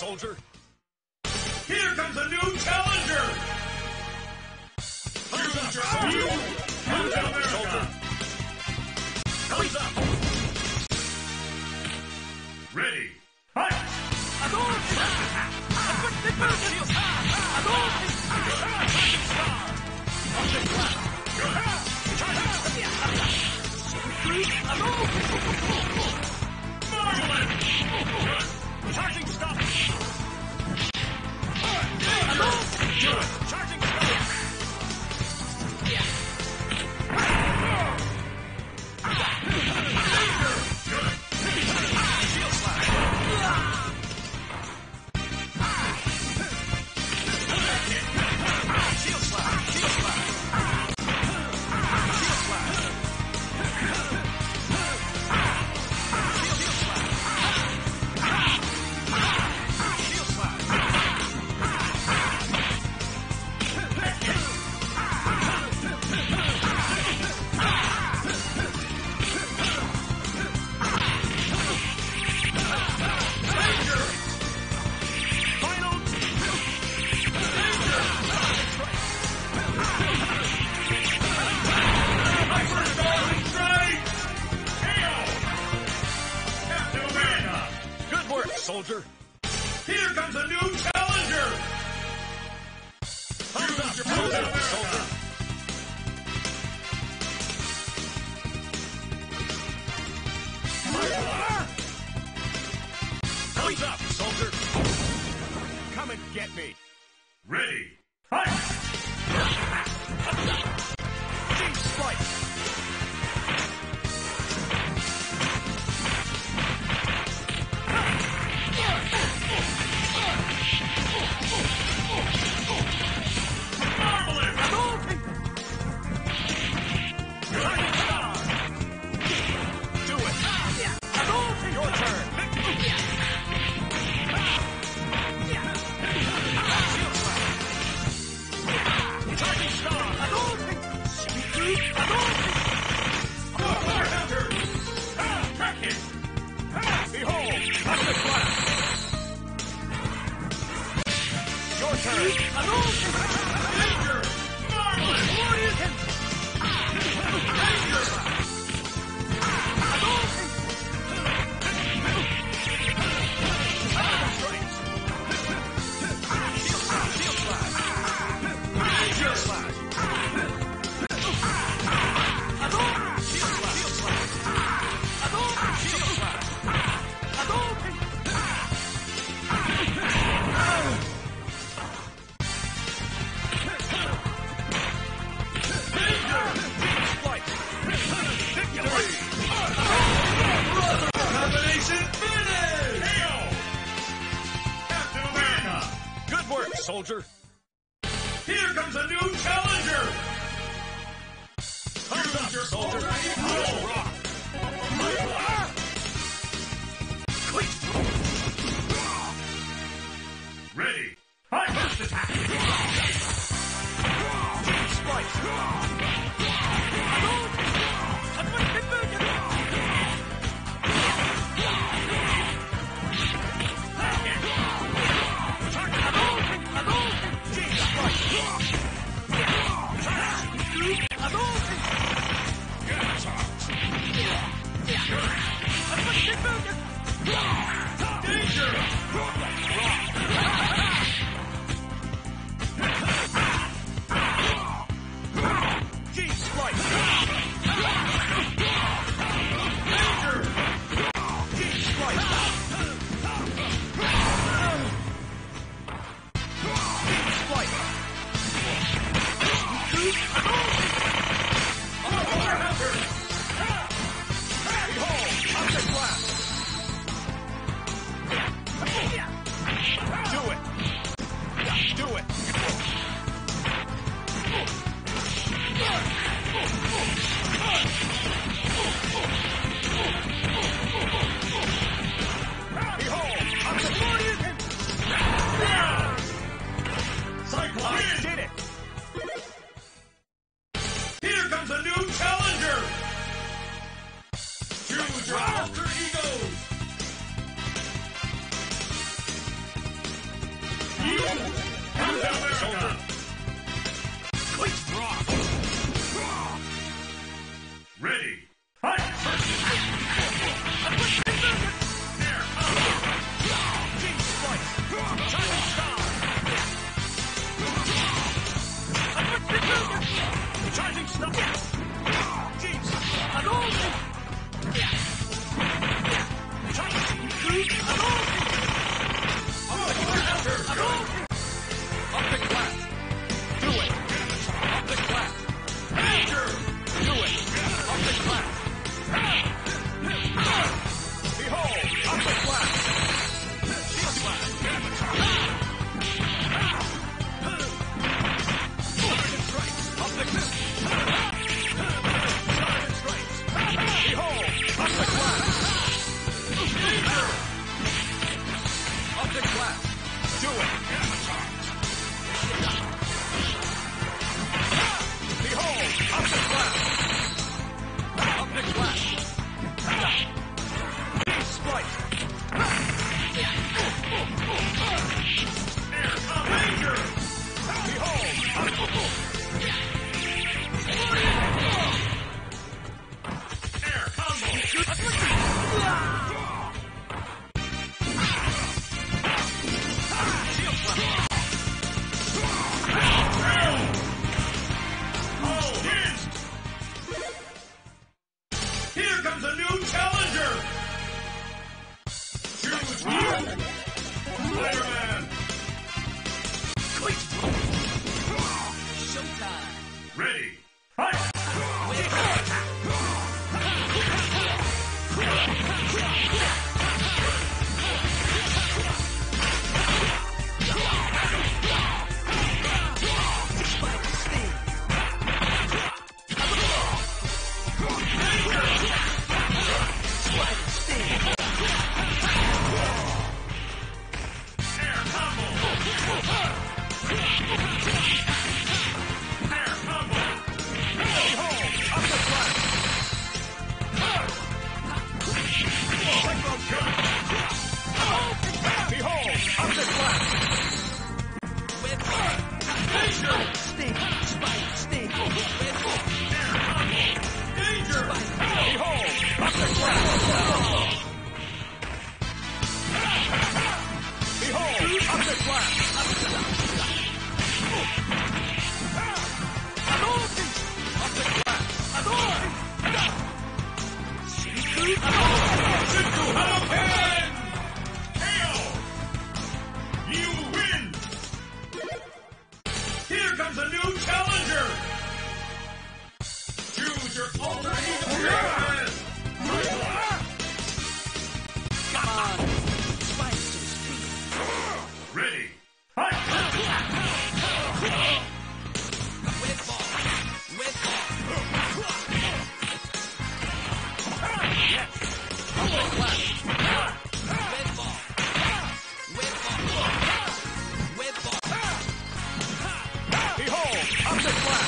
soldier. Here comes a new challenger! Choose your own Captain America! Comes up. Ready, fight! Charging stop. Charging stop. Soldier. Here comes a new challenger! Comes up. Soldier. Comes up, soldier. Come and get me. Ready, fight! G-Strike. Soldier. Here comes a new challenger! Comes up, soldier. Rock. Ready, fight! First attack! Captain America! Quick draw. Ready! Fight! Air combo! Gene Splice. Shining Star. Charging Star. Gene Hadouken. Optic Blast. Do it. Optic Blast. Danger! Do it. Optic Blast. Behold, Optic Blast. Shield Blast. Target Strikes. Optic Blast. Target Strikes. Behold, Optic Blast. Optic Blast. Do it. Behold, Optic Blast. Optic Blast. Splice. Air combo! Danger! Behold, Air combo! Oh, hit! Here comes a new challenger! Choose Spider-Man! Showtime. Ready! Fight! Air combo! Air combo! Behold, Optic Blast. Cyclone Gun. Behold, Optic Blast. Danger! Sting. Spike. Sting. Air combo! Danger! Behold, Optic Blast. Behold, Optic Blast. Hadouken! Optic Blast. Hadouken! Shinku Hadouken! KO! You win! Here comes a new challenger! Choose your alter ego! Come on. Spikes and speed. Ready! Fight! With ball. With ball. Yes. Optic Blast. With ball. With ball. With ball. Behold, Optic Blast.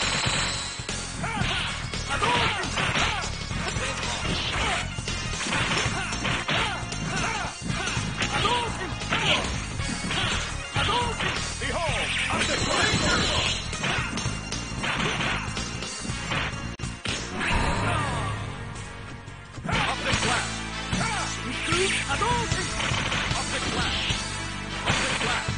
Hadouken! With ball. Hadouken! Hadouken! Behold, Optic Blast. Optic Blast. Hadouken! Optic Blast. Optic Blast.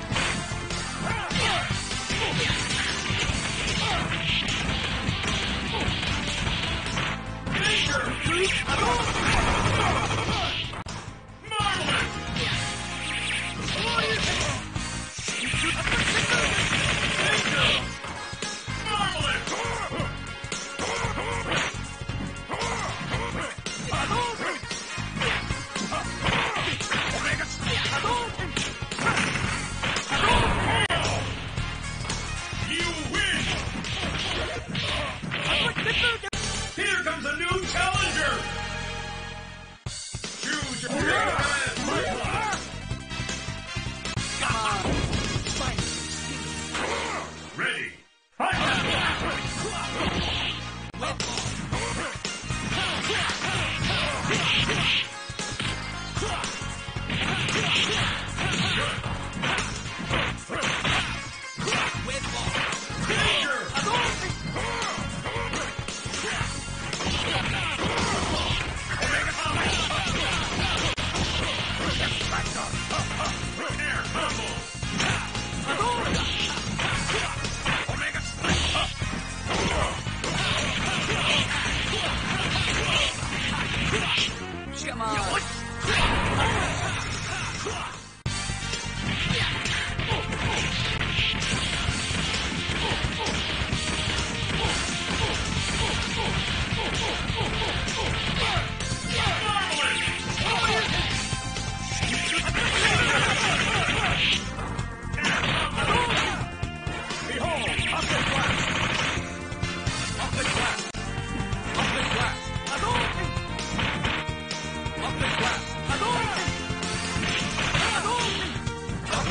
Danger! Hadouken! Marvelous!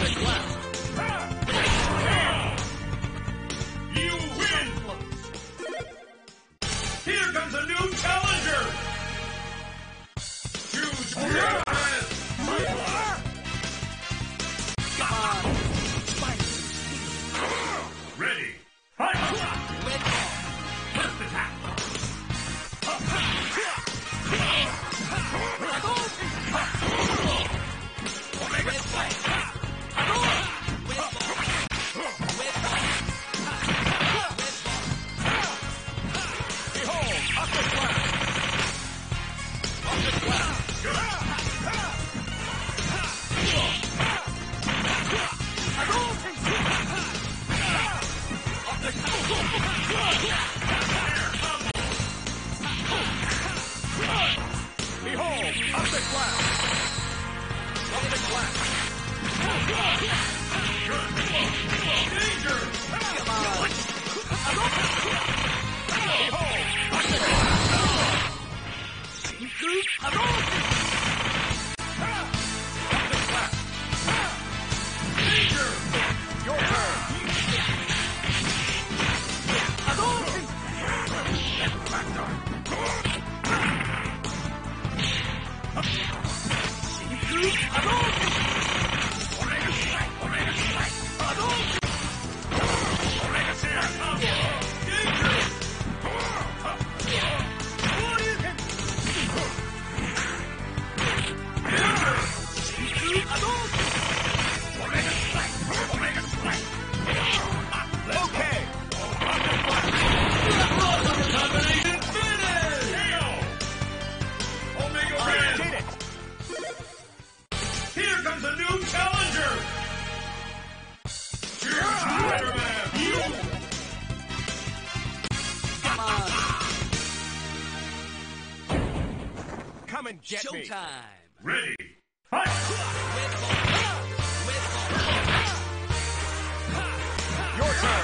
You win! Here comes a new challenger! Choose your path! Ready, fight! First attack! Come and get me. Showtime. Ready, fight! Your turn.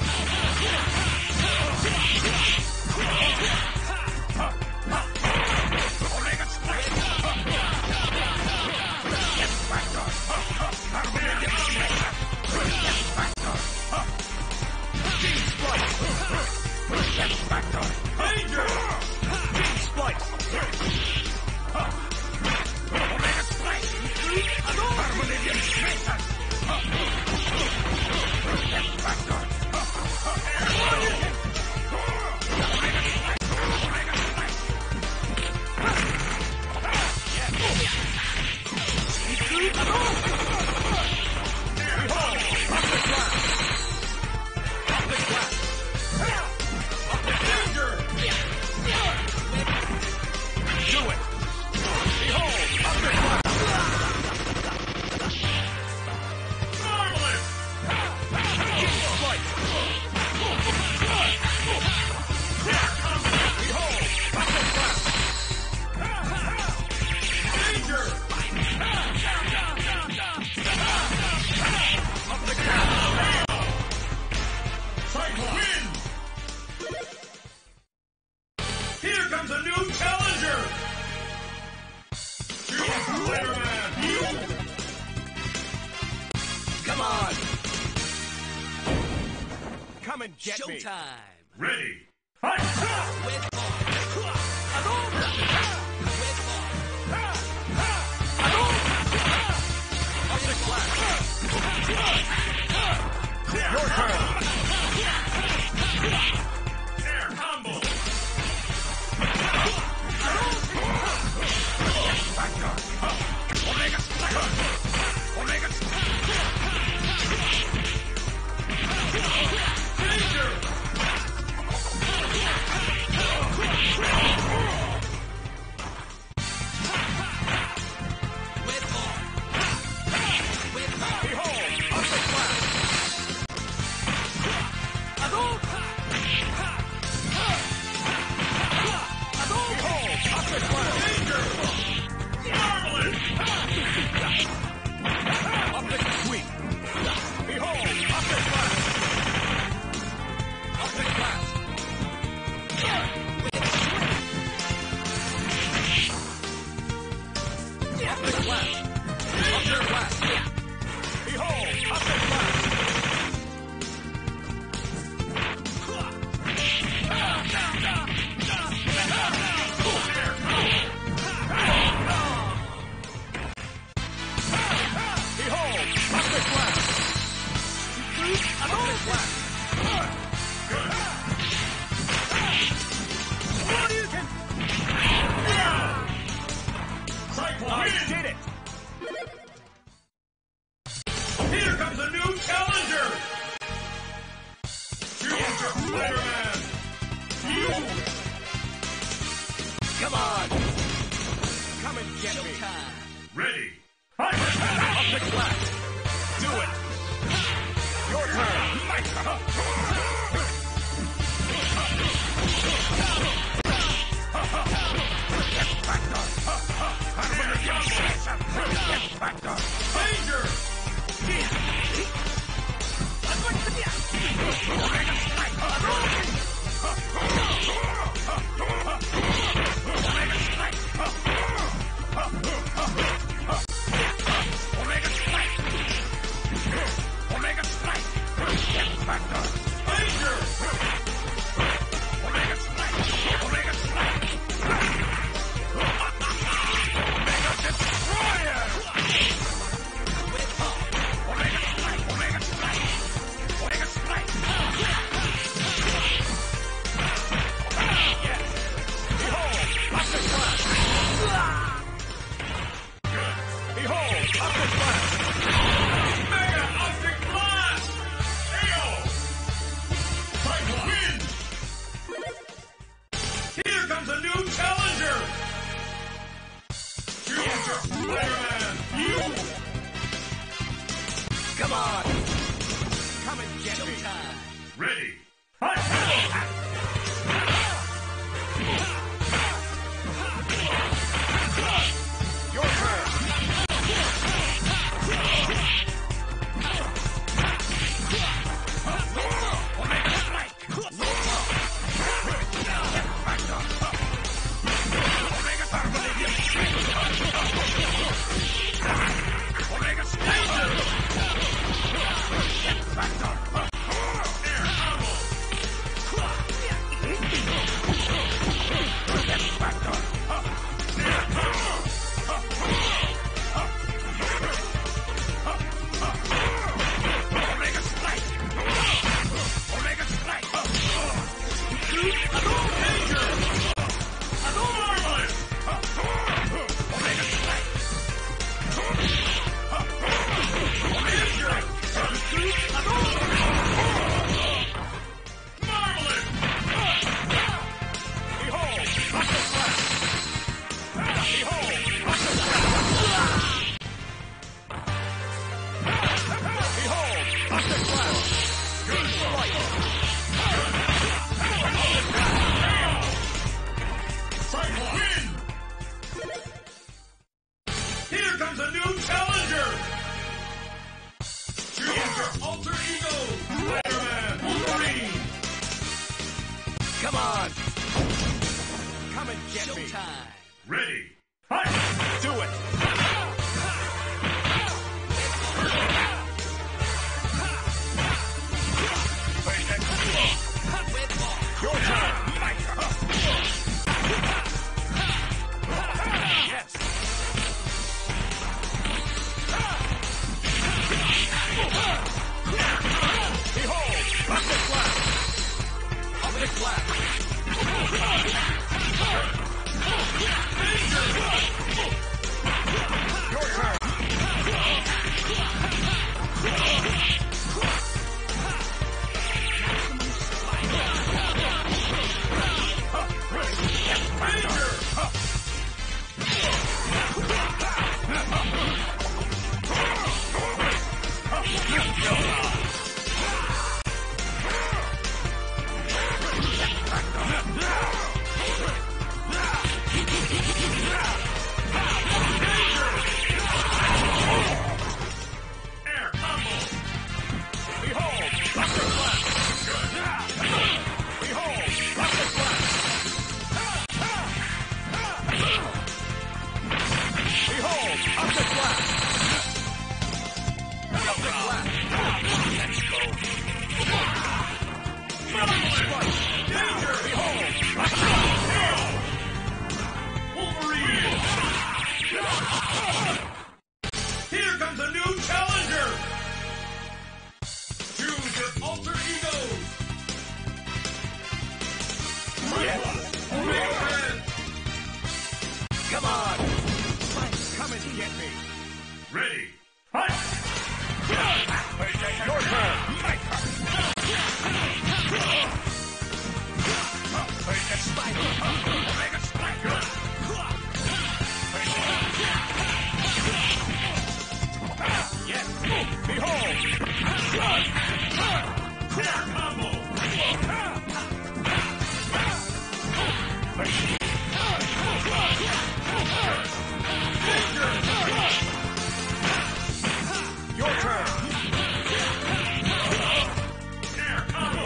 Danger! Here comes a new challenger! Choose Spider-Man! Come on. Come and get me. Showtime. Ready, fight! Your turn. Air combo! Cyclone Did it! Here comes a new challenger! Choose your Spider-Man! Come on! Come and get me! Ready! Up the flat! Do it! Your turn! Danger! Mega Optic Blast! AO! Cyclone wins! Here comes a new challenger! Choose your Spider-Man! Come on! Come and get me! Ready! Your turn! Here comes a new challenger! Choose your alter ego! Spider-Man Wolverine! Come on! Come and get me! Ready! Do it! Your turn! Yes! Behold! Optic Blast! Optic Blast! Your turn! Come on! Come and get me! Ready, fight! Your turn! My turn! Omega Spider! Omega Spider! Yes! Behold! Air combo! Your turn! Air combo!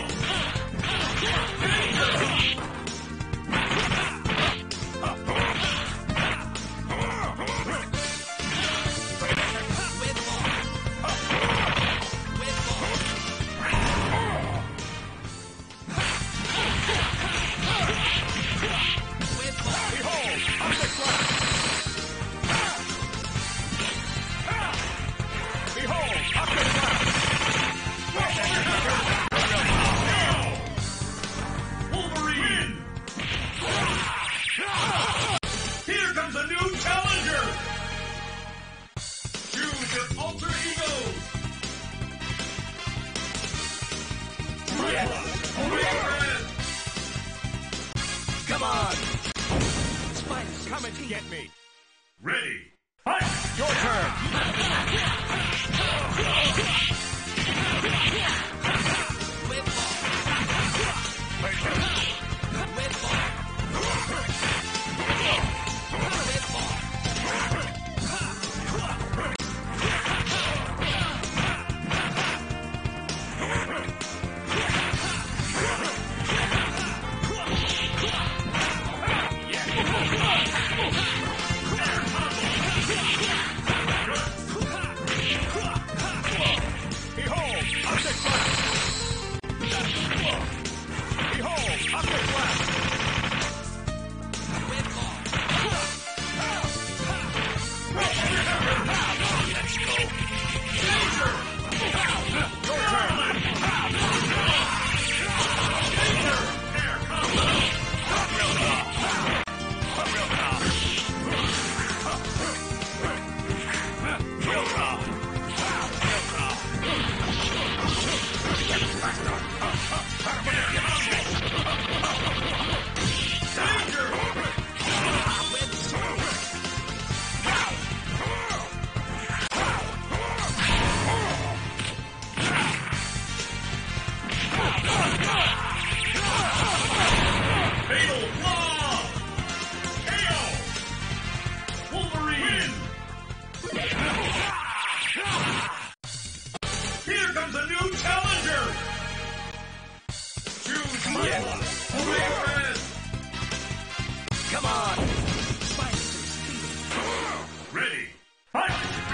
Wolverine! Here comes a new challenger! Choose your alter ego! Red! Come on! Spiders, come and get me! Ready, fight! Your turn! Fatal Flaw! KO! Wolverine! Here comes a new challenger! Choose Red! Come on! Ready, fight!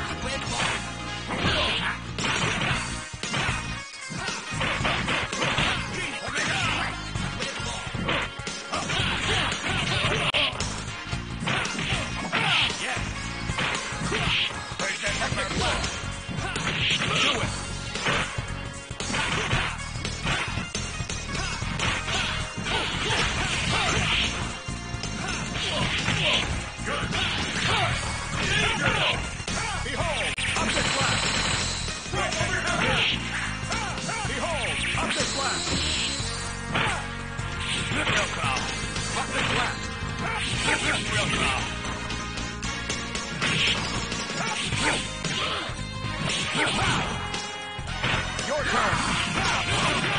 Your turn!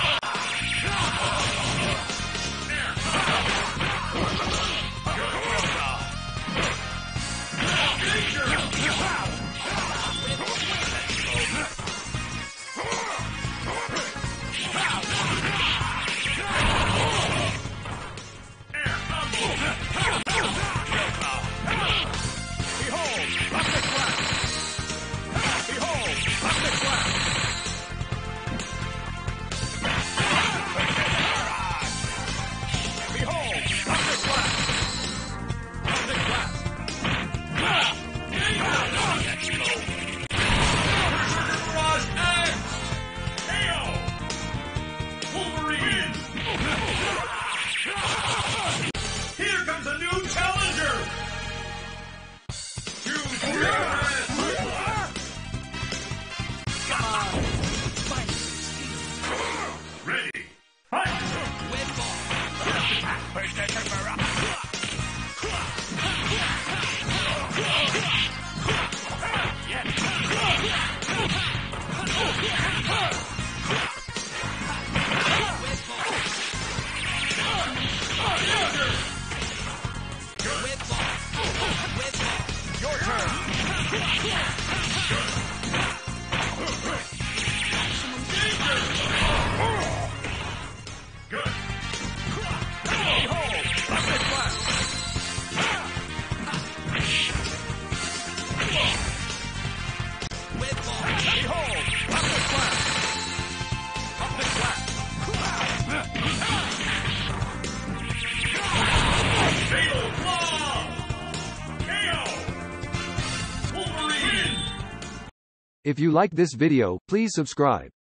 Your turn. Good. Behold, Puppet Blast. Behold, Puppet Blast. Puppet Blast. Fatal Claw! KO! Wolverine! If you like this video, please subscribe.